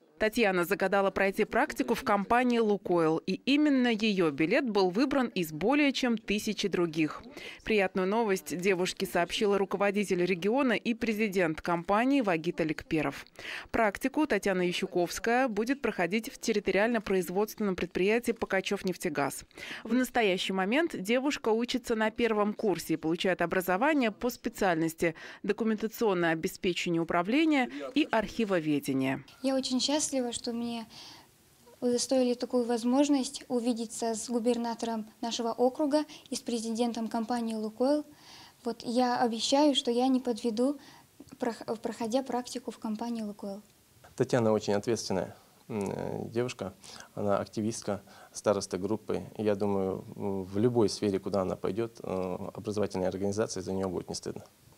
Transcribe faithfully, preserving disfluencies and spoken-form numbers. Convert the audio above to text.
Татьяна загадала пройти практику в компании «Лукойл», и именно ее билет был выбран из более чем тысячи других. Приятную новость девушке сообщила руководитель региона и президент компании Вагит Аликперов. Практику Татьяна Ющуковская будет проходить в территориально-производственном предприятии «Покачевнефтегаз». В настоящий момент девушка учится на первом курсе и получает образование по специальности документационное обеспечение управления и архивоведение. Я очень счастлива, что мне удостоили такую возможность увидеться с губернатором нашего округа и с президентом компании «Лукойл». Вот я обещаю, что я не подведу, проходя практику в компании «Лукойл». Татьяна очень ответственная девушка, она активистка, староста группы. И я думаю, в любой сфере, куда она пойдет, образовательная организация за нее будет не стыдно.